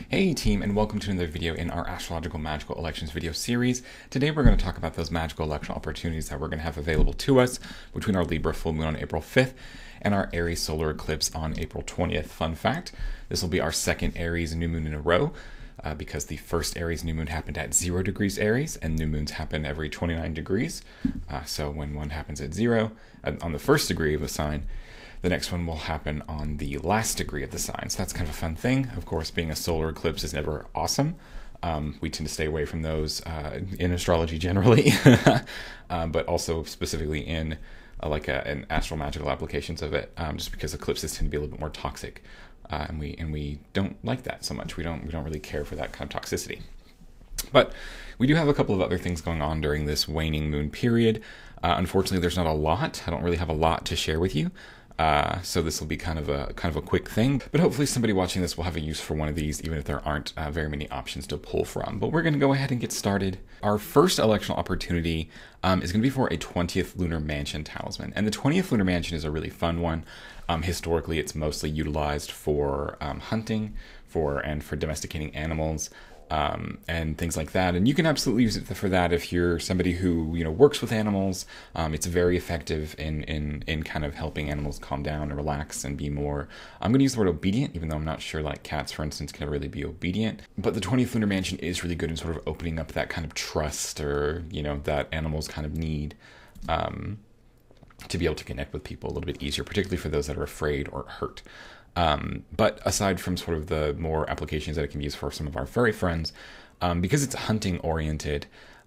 Hey team, and welcome to another video in our Astrological Magical Elections video series. Today we're going to talk about those magical election opportunities that we're going to have available to us between our Libra Full Moon on April 5th and our Aries Solar Eclipse on April 20th. Fun fact, this will be our second Aries new moon in a row because the first Aries new moon happened at 0 degrees Aries and new moons happen every 29 degrees. So when one happens at 0, on the first degree of a sign, the next one will happen on the last degree of the sign. So that's kind of a fun thing. Of course, being a solar eclipse is never awesome. We tend to stay away from those in astrology generally, but also specifically in an astrological applications of it, just because eclipses tend to be a little bit more toxic, and we don't like that so much. We don't really care for that kind of toxicity. But we do have a couple of other things going on during this waning moon period. Unfortunately, there's not a lot. I don't really have a lot to share with you. So this will be kind of a quick thing, but hopefully somebody watching this will have a use for one of these, even if there aren't very many options to pull from. But we're going to go ahead and get started. Our first electional opportunity is going to be for a 20th Lunar Mansion talisman, and the 20th Lunar Mansion is a really fun one. Historically, it's mostly utilized for hunting, for domesticating animals. And things like that, and you can absolutely use it for that if you're somebody who works with animals. It's very effective in kind of helping animals calm down and relax and be more. I'm going to use the word obedient, even though I'm not sure like cats, for instance, can really be obedient. But the 20th Lunar Mansion is really good in sort of opening up that kind of trust, or that animals kind of need. To be able to connect with people a little bit easier, particularly for those that are afraid or hurt. But aside from sort of the more applications that it can be used for some of our furry friends, because it's hunting oriented,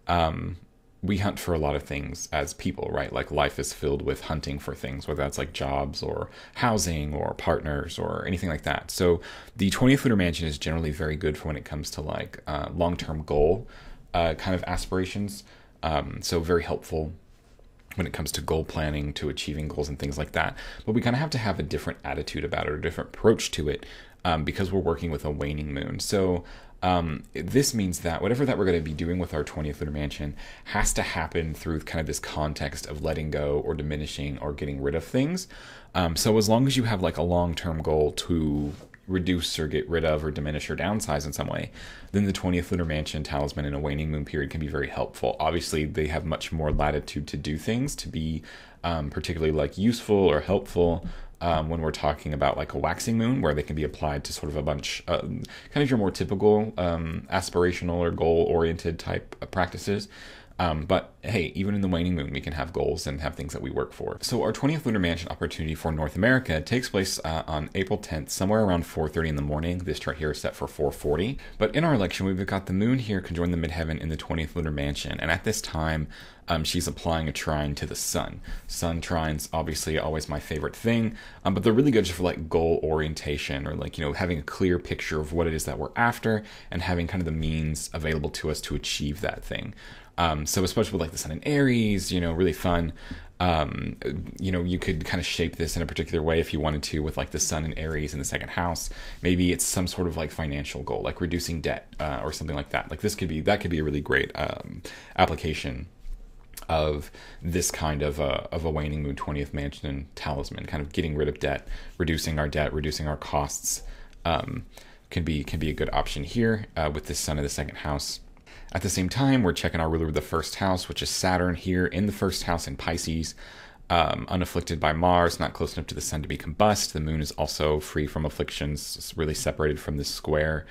we hunt for a lot of things as people, right? Like life is filled with hunting for things, whether that's like jobs or housing or partners or anything like that. So the 20th Lunar Mansion is generally very good for when it comes to like long-term goal kind of aspirations. So very helpful when it comes to goal planning, to achieving goals and things like that. But we kind of have to have a different attitude about it, or a different approach to it, because we're working with a waning moon. So this means that whatever that we're going to be doing with our 20th Lunar Mansion has to happen through kind of this context of letting go or diminishing or getting rid of things. So as long as you have like a long-term goal to reduce or get rid of or diminish or downsize in some way, then the 20th Lunar Mansion talisman in a waning moon period can be very helpful. Obviously, they have much more latitude to do things, to be particularly like useful or helpful when we're talking about like a waxing moon, where they can be applied to sort of a bunch, kind of your more typical aspirational or goal-oriented type of practices. But hey, even in the waning moon, we can have goals and have things that we work for. So our 20th Lunar Mansion opportunity for North America takes place on April 10th, somewhere around 4:30 in the morning. This chart here is set for 4:40. But in our election, we've got the moon here conjoined the midheaven in the 20th Lunar Mansion. And at this time, she's applying a trine to the sun. Sun trines, obviously, always my favorite thing. But they're really good just for like goal orientation, or like, having a clear picture of what it is that we're after and having kind of the means available to us to achieve that thing. So especially with like the sun in Aries, really fun. You could kind of shape this in a particular way if you wanted to, with like the sun in Aries in the second house. Maybe it's some sort of like financial goal, like reducing debt or something like that. Like that could be a really great application of this kind of a waning moon 20th Mansion talisman, kind of getting rid of debt, reducing our costs. Can be a good option here with the sun in the second house. At the same time, we're checking our ruler of the first house, which is Saturn here in the first house in Pisces, unafflicted by Mars, not close enough to the sun to be combust. The moon is also free from afflictions. It's really separated from the square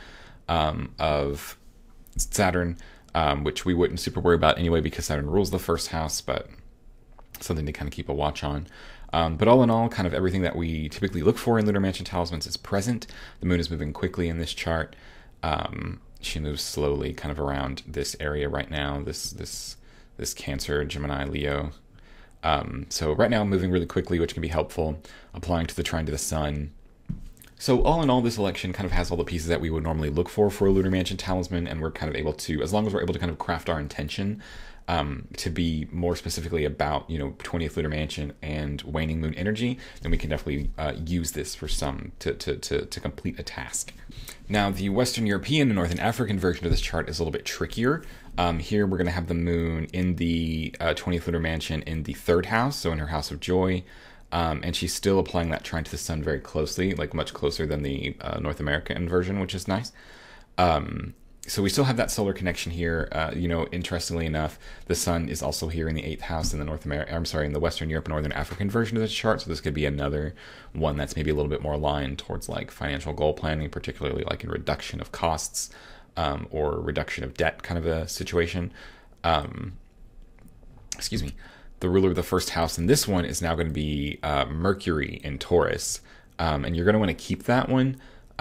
of Saturn, which we wouldn't super worry about anyway because Saturn rules the first house, but something to kind of keep a watch on. But all in all, kind of everything that we typically look for in Lunar Mansion talismans is present. The moon is moving quickly in this chart. She moves slowly kind of around this area right now, this Cancer, Gemini, Leo. So right now moving really quickly, which can be helpful, applying to the trine to the sun. So all in all, this election kind of has all the pieces that we would normally look for a Lunar Mansion talisman, and we're kind of able to, as long as we're able to kind of craft our intention to be more specifically about 20th Lunar Mansion and waning moon energy, then we can definitely use this for some to complete a task. Now, the Western European and Northern African version of this chart is a little bit trickier. Here we're going to have the moon in the 20th Lunar Mansion in the third house, so in her house of joy. And she's still applying that trine to the sun very closely, like much closer than the North American version, which is nice. So we still have that solar connection here. Interestingly enough, the sun is also here in the 8th house in the in the Western Europe and Northern African version of the chart. So this could be another one that's maybe a little bit more aligned towards like financial goal planning, particularly like in reduction of costs, or reduction of debt kind of a situation. Excuse me. The ruler of the first house in this one is now going to be Mercury in Taurus. And you're going to want to keep that one.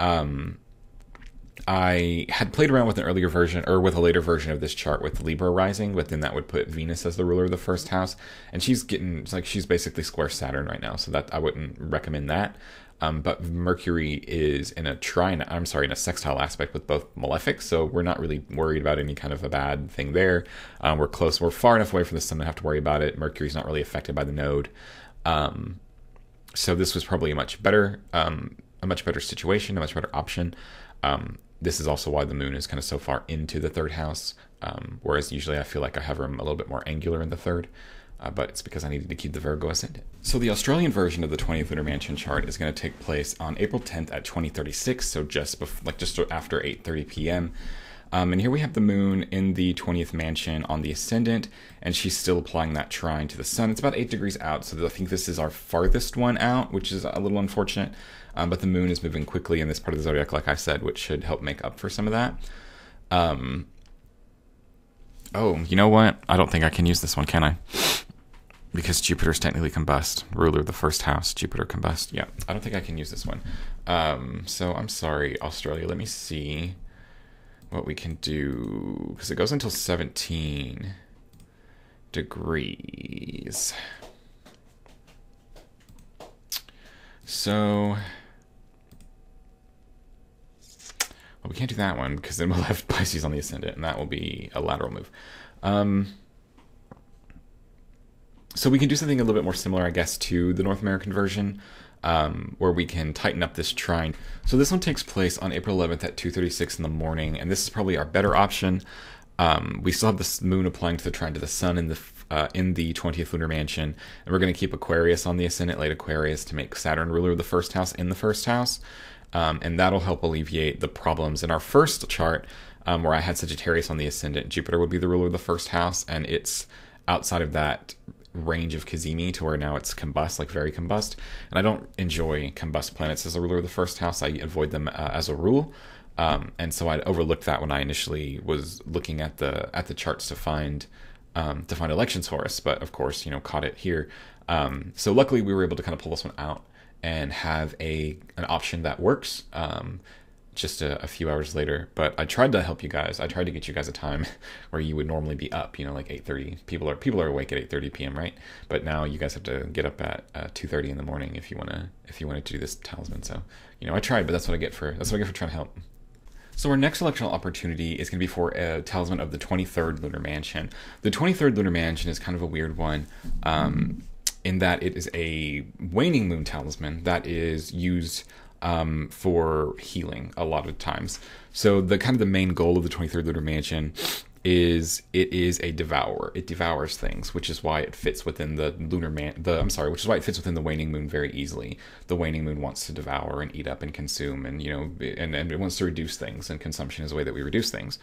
I had played around with an earlier version, or with a later version of this chart with Libra rising, but then that would put Venus as the ruler of the first house, and she's basically square Saturn right now, so that I wouldn't recommend that. But Mercury is in a sextile aspect with both malefics, so we're not really worried about any kind of a bad thing there. We're far enough away from the sun to have to worry about it. Mercury's not really affected by the node. So this was probably a much better situation, a much better option. This is also why the moon is kind of so far into the 3rd house, whereas usually I feel like I have them a little bit more angular in the 3rd, but it's because I needed to keep the Virgo ascendant. So the Australian version of the 20th Lunar Mansion chart is going to take place on April 10th at 2036, so just after 8:30 p.m. And here we have the moon in the 20th mansion on the ascendant, and she's still applying that trine to the sun. It's about 8 degrees out, so I think this is our farthest one out, which is a little unfortunate. But the moon is moving quickly in this part of the zodiac, like I said, which should help make up for some of that. Oh, you know what? I don't think I can use this one, can I? Because Jupiter's technically combust. Ruler of the first house, Jupiter combust. Yeah, I don't think I can use this one. So I'm sorry, Australia. Let me see what we can do, because it goes until 17 degrees. So, well, we can't do that one, because then we'll have Pisces on the ascendant, and that will be a lateral move. So we can do something a little bit more similar, I guess, to the North American version, where we can tighten up this trine. So this one takes place on April 11th at 2:36 in the morning, and this is probably our better option. We still have the moon applying to the trine to the sun in the 20th Lunar Mansion, and we're going to keep Aquarius on the ascendant, late Aquarius, to make Saturn ruler of the first house in the first house, and that'll help alleviate the problems in our first chart, where I had Sagittarius on the ascendant. Jupiter would be the ruler of the first house, and it's outside of that range of Cazimi to where now it's combust, like very combust, and I don't enjoy combust planets as a ruler of the first house. I avoid them as a rule, and so I overlooked that when I initially was looking at the charts to find elections for us, but of course, caught it here. So luckily we were able to kind of pull this one out and have an option that works, just a few hours later. But I tried to help you guys. I tried to get you guys a time where you would normally be up, like 8:30. People are awake at 8:30 p.m., right? But now you guys have to get up at 2:30 in the morning if you wanted to do this talisman. So, I tried, but that's what I get for trying to help. So our next electional opportunity is going to be for a talisman of the 23rd Lunar Mansion. The 23rd Lunar Mansion is kind of a weird one, in that it is a waning moon talisman that is used for healing a lot of times. So the main goal of the 23rd Lunar Mansion is it is a devourer. It devours things, which is why it fits within which is why it fits within the waning moon very easily. The waning moon wants to devour and eat up and consume, and and it wants to reduce things, and consumption is a way that we reduce things.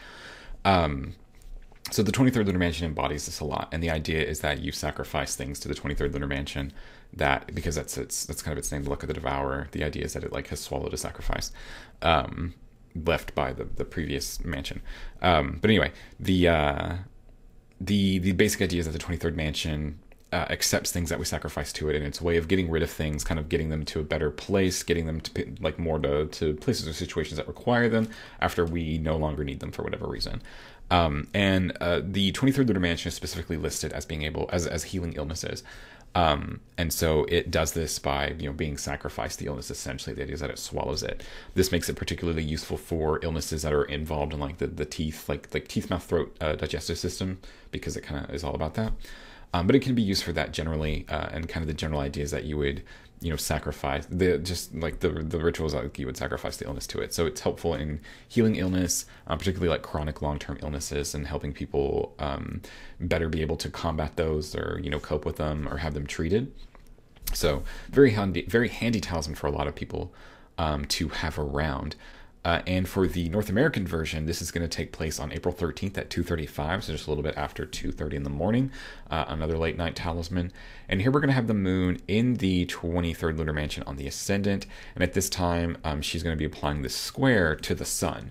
So the 23rd Lunar Mansion embodies this a lot, and the idea is that you sacrifice things to the 23rd Lunar Mansion, because that's kind of its name, the Luck of the Devourer. The idea is that it has swallowed a sacrifice left by the previous mansion. But anyway, the basic idea is that the 23rd Mansion accepts things that we sacrifice to it, and it's a way of getting rid of things, kind of getting them to a better place, getting them to more to places or situations that require them after we no longer need them for whatever reason. And the 23rd Lunar Mansion is specifically listed as being able as healing illnesses. And so it does this by, being sacrificed to illness. Essentially, the idea is that it swallows it. This makes it particularly useful for illnesses that are involved in the teeth, like teeth, mouth, throat, digestive system, because it kind of is all about that. But it can be used for that generally, and kind of the general idea is that you would, sacrifice the rituals, like you would sacrifice the illness to it. So it's helpful in healing illness, particularly like chronic long-term illnesses, and helping people better be able to combat those, or cope with them, or have them treated. So very handy talisman for a lot of people to have around. And for the North American version, this is going to take place on April 13th at 2:35, so just a little bit after 2:30 in the morning, another late night talisman. And here we're going to have the moon in the 23rd lunar mansion on the ascendant, and at this time, she's going to be applying this square to the sun.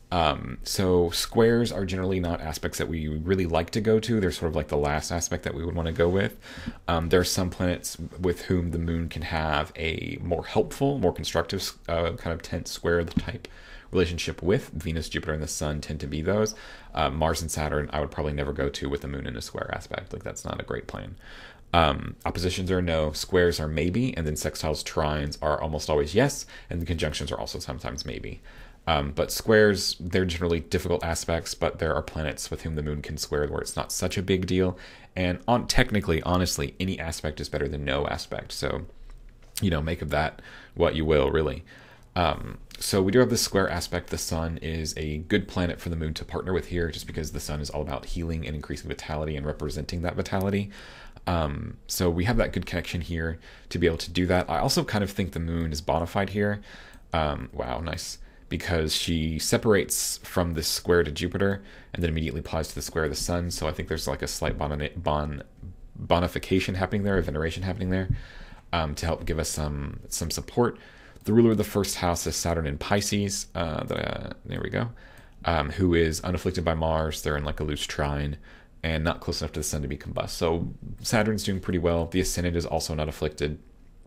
So squares are generally not aspects that we really like to go to. They're sort of like the last aspect that we would want to go with. There are some planets with whom the moon can have a more helpful, more constructive kind of tense square type relationship with. Venus, Jupiter, and the Sun tend to be those. Mars and Saturn I would probably never go to with the moon in a square aspect. Like, that's not a great plan. Oppositions are no, squares are maybe, and then sextiles, trines are almost always yes, and the conjunctions are also sometimes maybe. But squares, they're generally difficult aspects, but there are planets with whom the moon can square where it's not such a big deal. And technically, honestly, any aspect is better than no aspect. So, make of that what you will, really. So we do have this square aspect. The sun is a good planet for the moon to partner with here, just because the sun is all about healing and increasing vitality and representing that vitality. So we have that good connection here to be able to do that. I also kind of think the moon is bona fide here. Wow, nice. Because she separates from this square to Jupiter and then immediately applies to the square of the sun. So I think there's like a slight bonification happening there, a veneration happening there, to help give us some support. The ruler of the first house is Saturn in Pisces. There we go. Who is unafflicted by Mars. They're in like a loose trine and not close enough to the sun to be combust. So Saturn's doing pretty well. The ascendant is also not afflicted.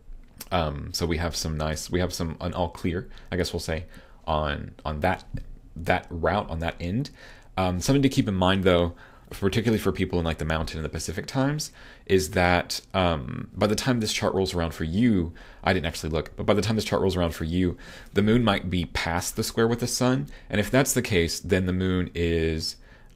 So we have some an all clear, I guess we'll say, on that route, on that end. Something to keep in mind, though, particularly for people in like the Mountain and the Pacific times, is that by the time this chart rolls around for you, I didn't actually look, but by the time this chart rolls around for you, the moon might be past the square with the sun. And if that's the case, then the moon is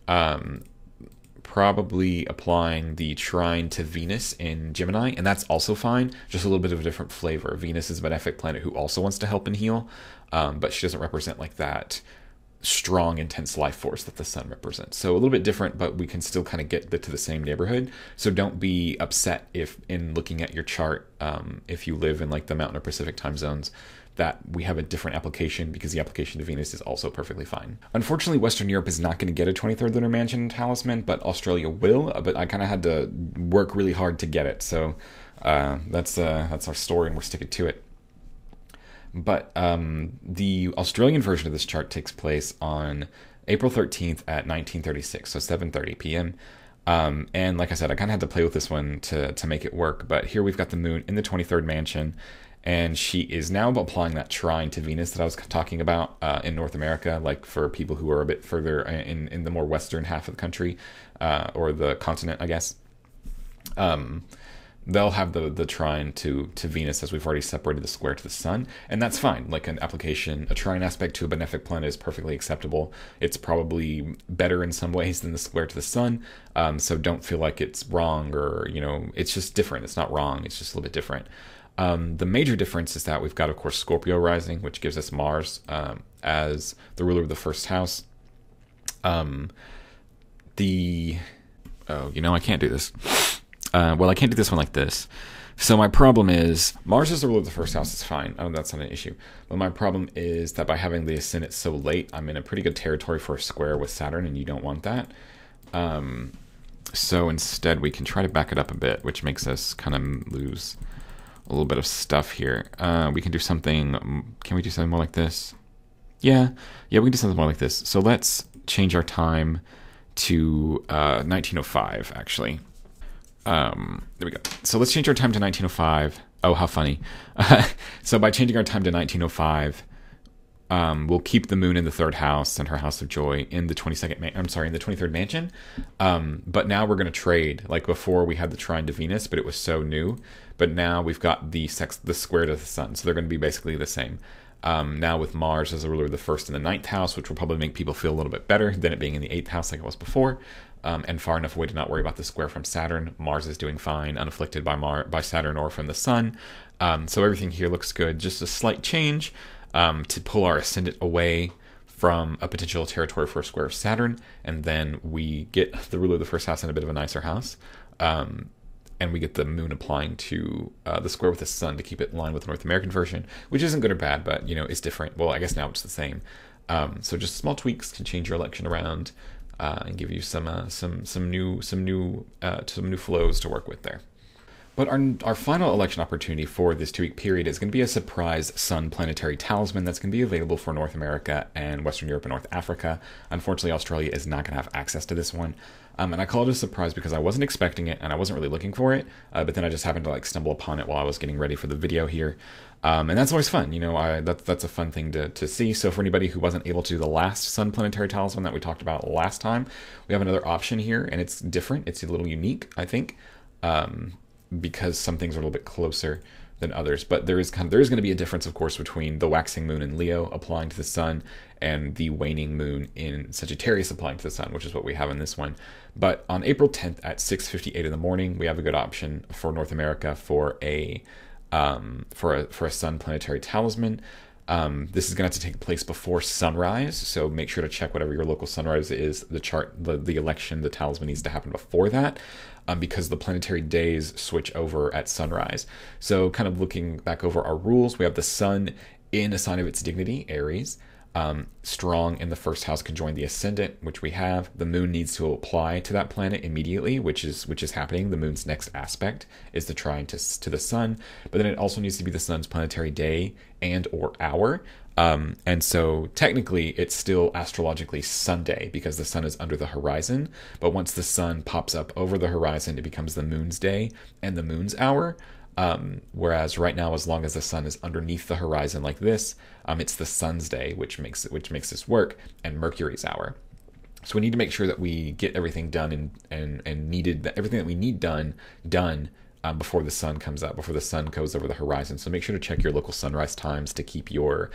probably applying the trine to Venus in Gemini, and that's also fine, just a little bit of a different flavor. Venus is a benefic planet who also wants to help and heal, but she doesn't represent like that strong, intense life force that the sun represents. So a little bit different, but we can still kind of get to the same neighborhood. So don't be upset if, in looking at your chart, if you live in like the Mountain or Pacific time zones, that we have a different application, because the application to Venus is also perfectly fine. Unfortunately, Western Europe is not going to get a 23rd Lunar Mansion talisman, but Australia will. But I kind of had to work really hard to get it. So that's our story, and we're sticking to it. But the Australian version of this chart takes place on April 13th at 1936, so 7:30 p.m. And like I said, I kind of had to play with this one to make it work. But here we've got the moon in the 23rd mansion, and she is now applying that trine to Venus that I was talking about in North America, like for people who are a bit further in the more western half of the country, or the continent, I guess. They'll have the trine to Venus, as we've already separated the square to the sun, and that's fine. Like an application, a trine aspect to a benefic planet is perfectly acceptable. It's probably better in some ways than the square to the sun, so don't feel like it's wrong, or it's just different. It's not wrong, it's just a little bit different. The major difference is that we've got, of course, Scorpio rising, which gives us Mars as the ruler of the first house. I can't do this. I can't do this one like this. So my problem is, Mars is the ruler of the first house, it's fine. That's not an issue. But my problem is that by having the ascendant so late, I'm in a pretty good territory for a square with Saturn, and you don't want that. So instead, we can try to back it up a bit, which makes us kind of lose a little bit of stuff here. We can do something. Can we do something more like this? Yeah, we can do something more like this. So let's change our time to 1905, actually. There we go. So let's change our time to 1905. Oh, how funny. So by changing our time to 1905, we'll keep the moon in the third house and her house of joy in the 23rd mansion. But now we're going to trade. Like before, we had the trine to Venus, but it was so new. But now we've got the square to the sun, so they're going to be basically the same. Now with Mars as the ruler of the first and the ninth house, which will probably make people feel a little bit better than it being in the eighth house like it was before, and far enough away to not worry about the square from Saturn. Mars is doing fine, unafflicted by Saturn or from the sun. So everything here looks good. Just a slight change to pull our ascendant away from a potential territory for a square of Saturn, and then we get the ruler of the first house in a bit of a nicer house. and we get the moon applying to the square with the sun to keep it in line with the North American version, which isn't good or bad, but it's different. Well, I guess now it's the same. So just small tweaks can change your election around and give you some new flows to work with there. But our final election opportunity for this 2-week period is going to be a surprise Sun Planetary Talisman that's going to be available for North America and Western Europe and North Africa. Unfortunately, Australia is not going to have access to this one. And I call it a surprise because I wasn't expecting it and I wasn't really looking for it. But then I just happened to stumble upon it while I was getting ready for the video here. And that's always fun. That's a fun thing to see. So for anybody who wasn't able to do the last Sun Planetary Talisman that we talked about last time, we have another option here, and it's different. It's a little unique, I think. Because some things are a little bit closer than others, but there is going to be a difference, of course, between the waxing moon in Leo applying to the sun and the waning moon in Sagittarius applying to the sun, which is what we have in this one. But on April 10th at 6:58 in the morning, we have a good option for North America for a Sun Planetary Talisman. This is going to have to take place before sunrise, so make sure to check whatever your local sunrise is. The election, the talisman needs to happen before that, because the planetary days switch over at sunrise. So kind of looking back over our rules, we have the sun in a sign of its dignity, Aries. Strong in the first house conjoined the ascendant, which we have. The moon needs to apply to that planet immediately, which is happening. The moon's next aspect is the trine to the sun, but then it also needs to be the sun's planetary day and or hour. And so technically it's still astrologically Sunday because the sun is under the horizon, but once the sun pops up over the horizon, it becomes the moon's day and the moon's hour. Whereas right now, as long as the sun is underneath the horizon like this, it's the sun's day, which makes this work, and Mercury's hour. So we need to make sure that we get everything done and everything that we need done before the sun comes up, before the sun goes over the horizon. So make sure to check your local sunrise times to keep your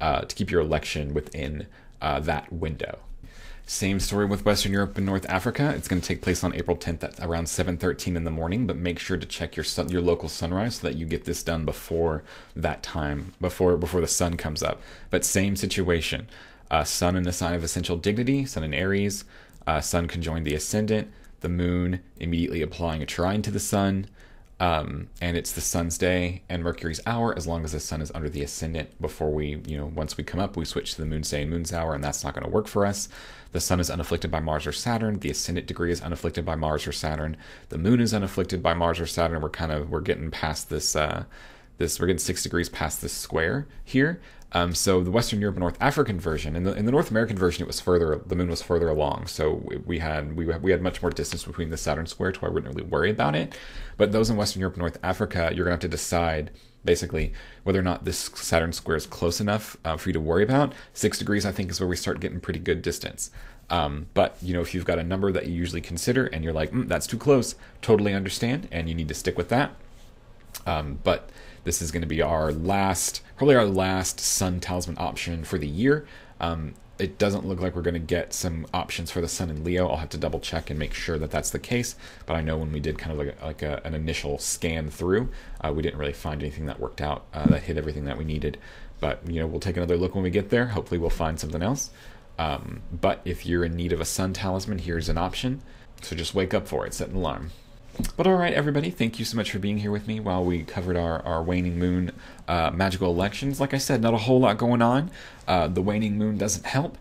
election within that window. Same story with Western Europe and North Africa. It's going to take place on April 10th at around 7:13 in the morning, but make sure to check your local sunrise so that you get this done before that time, before the sun comes up. But same situation. Sun in the sign of essential dignity, sun in Aries, sun conjoined the ascendant, the moon immediately applying a trine to the sun, and it's the sun's day and Mercury's hour as long as the sun is under the ascendant. Before once we come up, we switch to the moon's day and moon's hour, and that's not going to work for us. The sun is unafflicted by Mars or Saturn. The ascendant degree is unafflicted by Mars or Saturn. The moon is unafflicted by Mars or Saturn. We're getting past this. We're getting 6 degrees past this square here. So the Western Europe and North African version, in the North American version, the moon was further along. So we had much more distance between the Saturn square, so I wouldn't really worry about it. But those in Western Europe and North Africa, you're gonna have to decide basically whether or not this Saturn square is close enough for you to worry about. 6 degrees, I think, is where we start getting pretty good distance. But if you've got a number that you usually consider and you're like, that's too close, totally understand, and you need to stick with that. But this is going to be probably our last sun talisman option for the year. It doesn't look like we're going to get some options for the sun in Leo. I'll have to double check and make sure that that's the case. But I know when we did kind of an initial scan through, we didn't really find anything that worked out, that hit everything that we needed. But we'll take another look when we get there. Hopefully we'll find something else. But if you're in need of a sun talisman, here's an option. So just wake up for it, set an alarm. But all right, everybody, thank you so much for being here with me while we covered our waning moon magical elections. Like I said, not a whole lot going on. The waning moon doesn't help.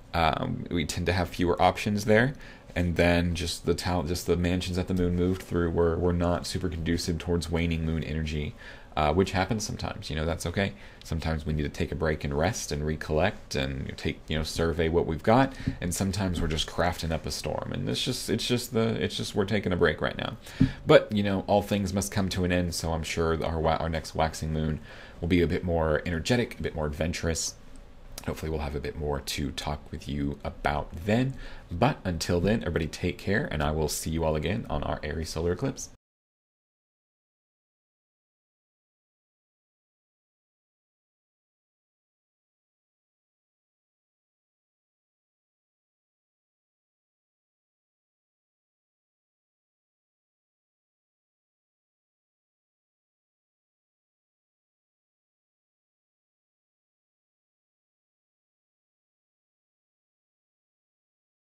We tend to have fewer options there. And then just the mansions that the moon moved through were not super conducive towards waning moon energy, which happens sometimes. That's okay. Sometimes we need to take a break and rest and recollect and survey what we've got. And sometimes we're just crafting up a storm, and it's just we're taking a break right now. But all things must come to an end. So I'm sure our next waxing moon will be a bit more energetic, a bit more adventurous. Hopefully we'll have a bit more to talk with you about then. But until then, everybody take care, and I will see you all again on our Aries Solar Eclipse.